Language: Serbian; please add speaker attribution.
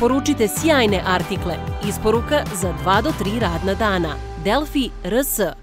Speaker 1: Preporučite sjajne artikle. Isporuka za 2 do 3 radna dana. Delfi RS